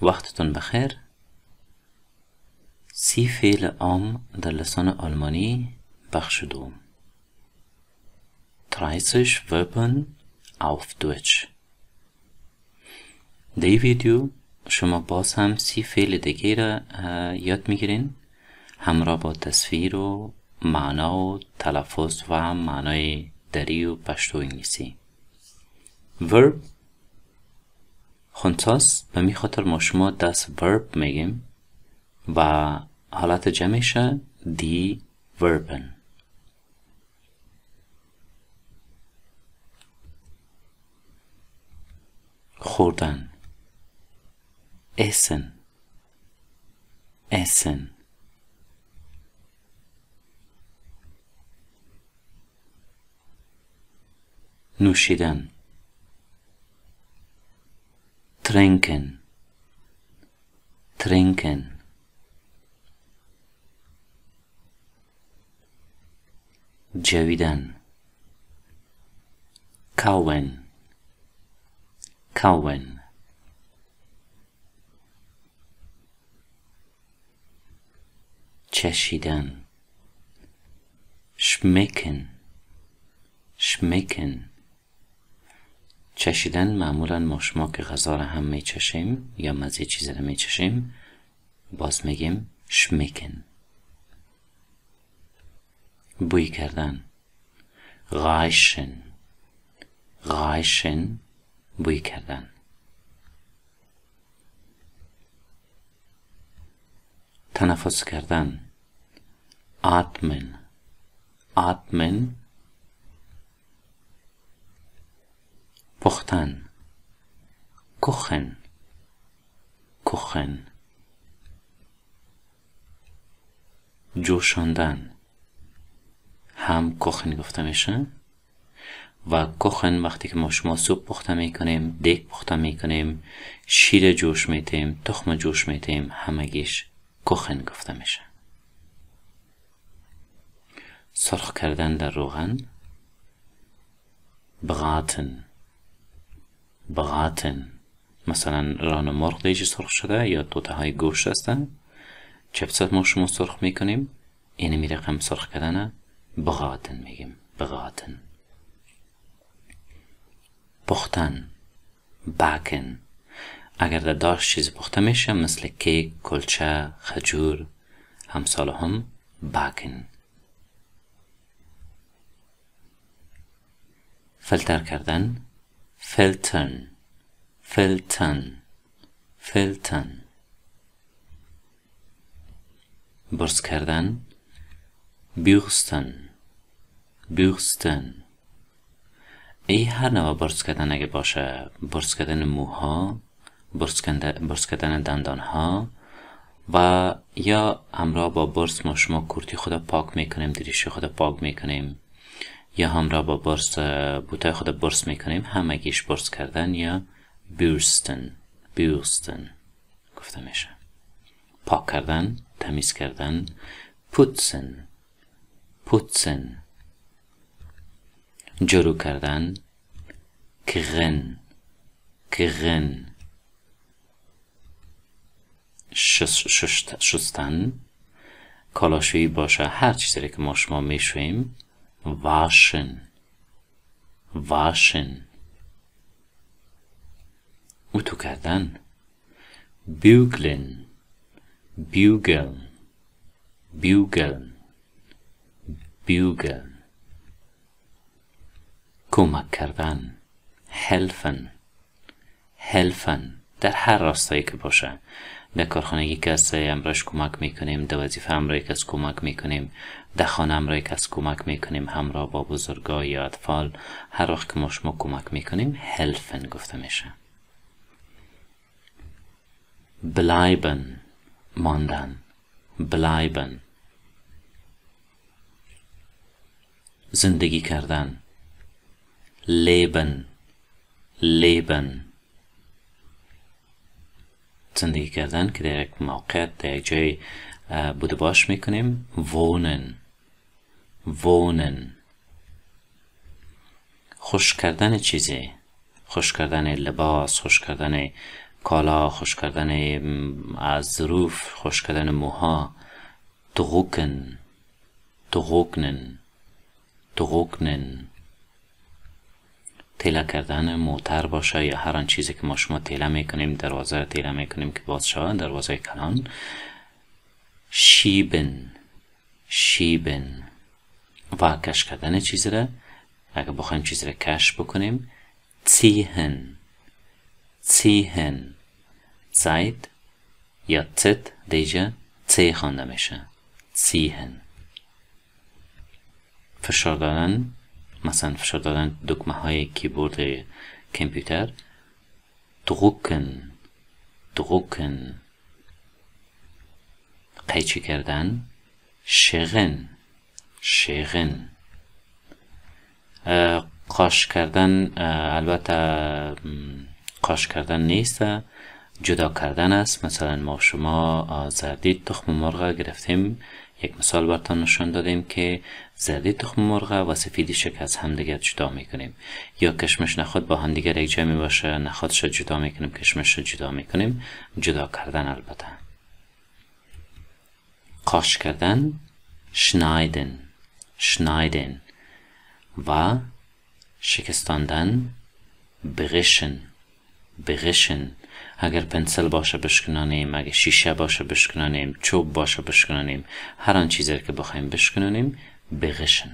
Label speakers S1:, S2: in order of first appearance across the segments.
S1: وقتتون بخیر. 30 فعل عام در لسان آلمانی بخش دوم. 30 Verben auf Deutsch. در این ویدیو شما باز هم 30 فعل دیگه را یاد میگیرین همراه با تصویر و معنا و تلفظ و معنای دری و پشتو انگلیسی. Verb خونتاست به می خاطر ما شما das Verb میگیم و حالت جمعشه die Verben. خوردن essen essen. نوشیدن trinken trinken. جویدن kauen kauen. چشیدن schmecken schmecken. چشیدن معمولا ما شما که غذا را هم می چشیم یا مزه چیز را می چشیم باز میگیم schmecken. بوی کردن riechen riechen. بوی کردن. تنفس کردن atmen atmen. پختن kochen kochen. جوشاندن هم kochen گفته میشه و kochen وقتی که ما شما سوپ پخته میکنیم، دیگ پخته میکنیم، شیر جوش میتیم، تخم جوش میتیم، همگیش kochen گفته میشه. سرخ کردن در روغن braten braten. مثلا ران مرغ دیگه سرخ شده یا توته های گوشت هستن، چپسات ما شما سرخ میکنیم، اینه می رقم سرخ کردن braten میگیم braten. پختن backen. اگر در داش چیز پخته میشه مثل کیک، کلچه، خجور همساله هم backen. فلتر کردن filtern filtern filtern. برس کردن bürsten bürsten. ای هر نوع برس کردن اگه باشه، برس کردن موها، برس کردن دندان ها و یا همراه با برس ما شما کورتی خدا پاک میکنیم، دریشی خدا پاک میکنیم یا همراه با برس بوتای خدا برس میکنیم، همگیش برس کردن یا bürsten bürsten گفته میشه. پاک کردن تمیز کردن putzen putzen. جارو کردن کرن کرن. شستن کالاشویی باشه هر چیزی که ما شما میشویم waschen waschen. اتو کردن bügeln bügeln bügeln bügeln. کمک کردن helfen helfen. در هر راستایی که باشه، در کارخانگی که از امراش کمک میکنیم، در وظیفه امرایی که از کمک میکنیم، در خانه امرایی که از کمک میکنیم همراه با بزرگا یا اطفال، هر وقت که ما شما کمک میکنیم helfen گفته میشه. bleiben ماندن bleiben. زندگی کردن leben leben. زندگی کردن که در یک موقعیت در یک جای بوده باش میکنیم wohnen wohnen. خوش کردن چیزی، خوش کردن لباس، خوش کردن کالا، خوش کردن از ظروف، خوش کردن موها. trocken trocknen trocknen. تیله کردن موتر باشه یا هر آن چیزی که ما شما تیله میکنیم، دروازه را تیله میکنیم که باز شود، دروازه کلان. schieben schieben. و کش کردن چیزی را، اگر بخوایم چیزی را کش بکنیم، ziehen ziehen. زید یا تت دیجا تی خوانده میشه، ziehen. فشار دادن، مثلا فشار دادن دکمه های کیبورد کامپیوتر، drucken drucken. قیچی کردن، scheren scheren. قاش کردن، البته قاش کردن نیست، جدا کردن است. مثلا ما شما زردی تخم مرغ گرفتیم، یک مثال براتون نشان دادیم که زردی تخم مرغ و سفیدیش که از هم دیگر جدا میکنیم، یا کشمش نخود با هم دیگر یک جا می باشه، نخودش جدا میکنیم، کشمش جدا میکنیم. جدا کردن البته. قاش کردن، schneiden schneiden. و شکستاندن، برشن برشن. اگر پنسل باشه بشکنانیم، اگر شیشه باشه بشکنانیم، چوب باشه بشکنانیم، هر آن چیزی که بخوایم بشکنانیم، برشن.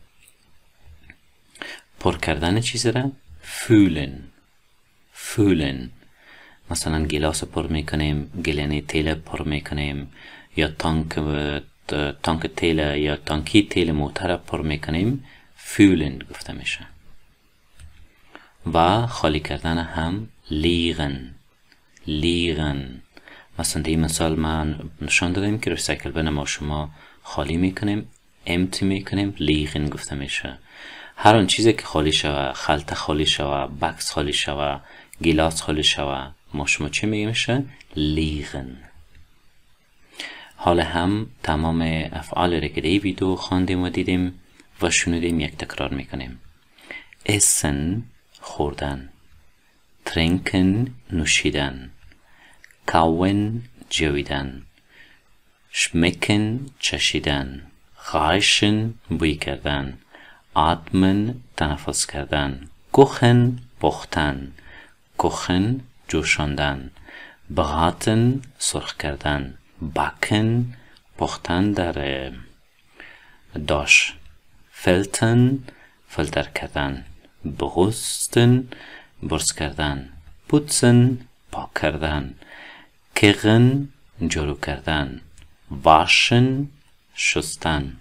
S1: پر کردن چیزی را، fühlen fühlen. مثلا گلاس پر میکنیم، گلنی تیل پر میکنیم، یا تانک تیل یا تانکی تیل موتر پر میکنیم، fühlen گفته میشه. و خالی کردن هم liegen liegen. مثلا در این مثال من نشان دادیم که ریسایکل بین ما شما خالی میکنیم، empty میکنیم، liegen گفته میشه. هر آن چیزی که خالی شوه، خلطه خالی شوه، بکس خالی شوه، گلاس خالی شوه، ما شما چی میگیم میشه؟ liegen. حالا هم تمام افعال را که در ویدیو خواندیم و دیدیم و شنودیم یک تکرار میکنیم. essen خوردن، trinken نوشیدن، kauen جویدن، schmecken چشیدن، riechen بوی کردن، atmen تنفس کردن، kochen پختن، kochen جوشاندن، braten سرخ کردن، backen پختن در داش، filtern فلتر کردن، برستن برس کردن، putzen پاک کردن، kehren جارو کردن، waschen شستن،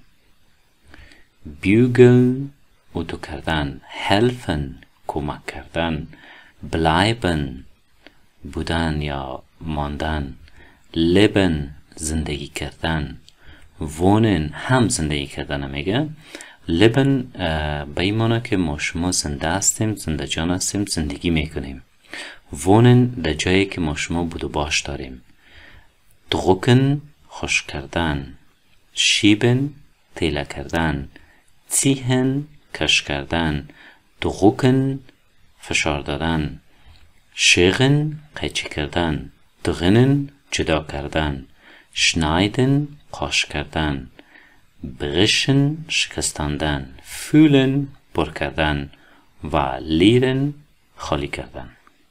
S1: bügeln اتو کردن، helfen کمک کردن، bleiben بودن یا ماندن، leben زندگی کردن، wohnen هم زندگی کردن میگه. لبن به این معنی که ما شما زنده هستیم، زنده جان هستیم، زندگی میکنیم. وونن در جایی که ما شما بود و باش داریم. drucken خوش کردن، schieben تیله کردن، ziehen کش کردن، drucken فشار دادن، scheren قیچی کردن، drinnen جدا کردن، schneiden قاش کردن، برشن شکستاندن، fühlen پر کردن و leeren خالی کردن.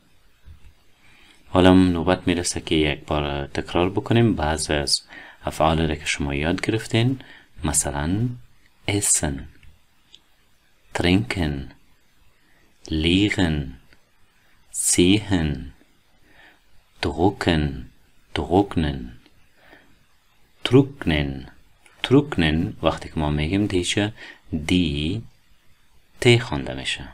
S1: حالا نوبت میرسه که یک بار تکرار بکنیم بعضی از افعال را که شما یاد گرفتین. مثلا essen trinken liegen ziehen drucken trocknen trocknen. trocknen وقتی که ما میگیم دیگه دی تی خوانده میشه.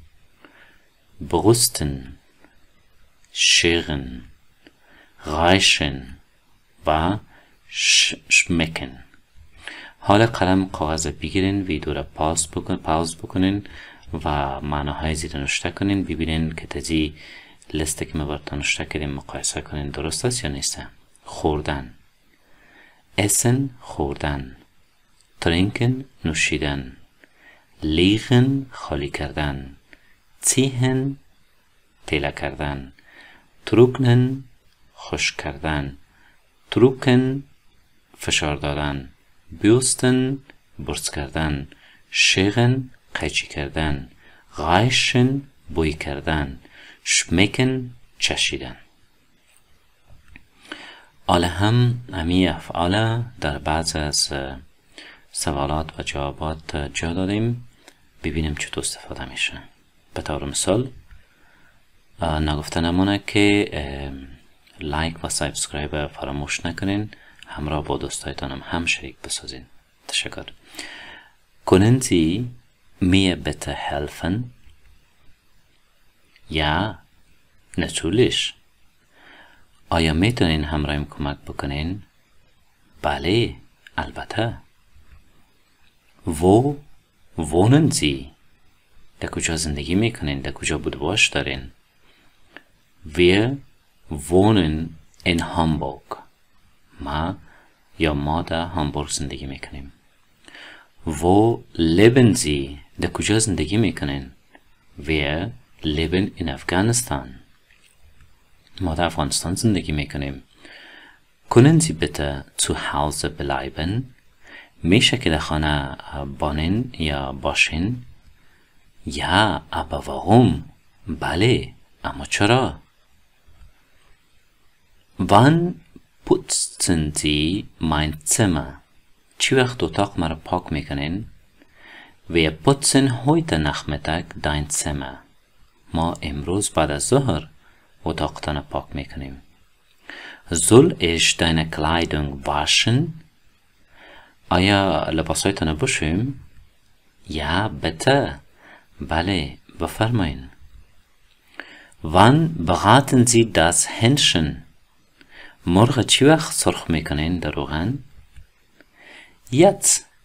S1: برستن scheren riechen و schmecken. حالا قلم کاغذ بگیرین، ویدیو را پاوز بکنین و معناهای زیر نوشته کنین، ببینین که تازی لیسته که ما براتون نوشته کردیم مقایسه کنین درست است یا نیست. خوردن essen خوردن، trinken نوشیدن، liegen خالی کردن، ziehen تیله کردن، trocknen خشک کردن، trocken فشار دادن، bürsten برس کردن، scheren قیچی کردن، riechen بوی کردن، schmecken چشیدن. حالا هم امی افعال در بعض از سوالات و جوابات جا دادیم، ببینیم چطور استفاده میشه. به طور مثال نگفته نمونه که لایک و سابسکرایب فراموش نکنین، همراه با دوستایتان هم شریک بسازین. تشکر. Können Sie mir bitte helfen? Ja, natürlich. آیا میتونین همراهیم کمک بکنین؟ بله، البته. Wo wohnen Sie? در کجا زندگی میکنین؟ در کجا بودواش دارین؟ Wir wohnen in Hamburg. ما در هامبورگ زندگی میکنیم. Wo leben Sie? در کجا زندگی میکنین؟ Wir leben in Afghanistan. ما در افغانستان زندگی میکنیم. Können Sie bitte zu Hause bleiben? میشه که در خانه بانین یا باشین؟ Ja, aber warum? بله، اما چرا؟ Wann putzen Sie mein Zimmer? چی وقت اتاق مرا پاک میکنین؟ Wir putzen heute Nachmittag dein Zimmer. ما امروز بعد از ظهر اتاقتان پاک میکنیم. Soll ich deine Kleidung waschen? آیا لباسایتان بشویم؟ Ja, bitte. بله، بفرمایین. Wann braten Sie das Hähnchen? مرغ چی وقت سرخ میکنین در روغن؟ Jetzt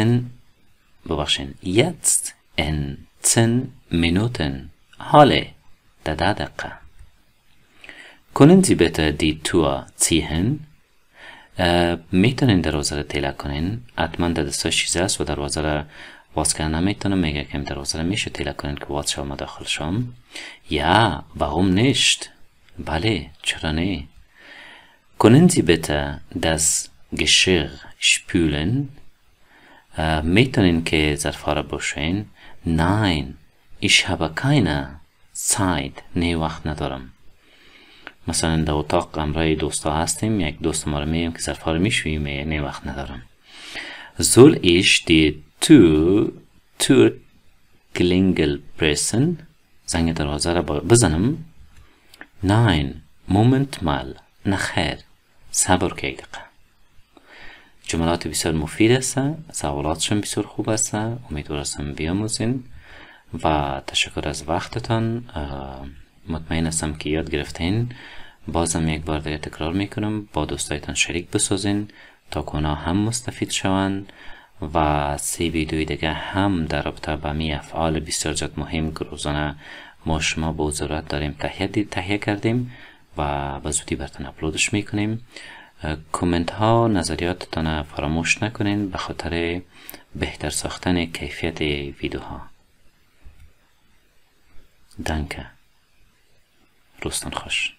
S1: in 10 Minuten. حاله، در 10 دقیقه. Können Sie bitte die Tür ziehen? میتونین دروازه را تیله کنین؟ حتما در دستای شیزه است و دروازه را باز کردن نمیتونم. میگه که دروازه را میشه تیله کنین که باز شما داخل شم. Ja, warum nicht? بله، چرا نه؟ Können Sie bitte das Geschirr spülen? میتونین که ظرفا را بشوین؟ Nein, ich habe keine Zeit. نه، وقت ندارم. مثلا در اتاق همراه دوستا هستیم، یک دوست ما رو میگیم که ظرفا رو میشویم، نه وقت ندارم. Soll ich die Türklingel pressen? زنگ دروازه را بزنم؟ Nein, Moment mal. نخیر، صبر که یک دقیقه. جملات بسیار مفید است، سوالاتشون بسیار خوب است. امیدوار هستم بیاموزین و تشکر از وقتتان. مطمئن هستم که یاد گرفتین. بازم یک بار دیگه تکرار میکنم، با دوستایتان شریک بسازین تا اونا هم مستفید شوند و 3 ویدیوی دیگه هم در رابطه با می افعال بسیار زیاد مهم که روزانه ما شما به ضرورت داریم تهیه کردیم و به زودی براتون اپلودش میکنیم. کامنت ها، نظریاتتان فراموش نکنین به خاطر بهتر ساختن کیفیت ویدیوها. دانکه. روزتان خوش.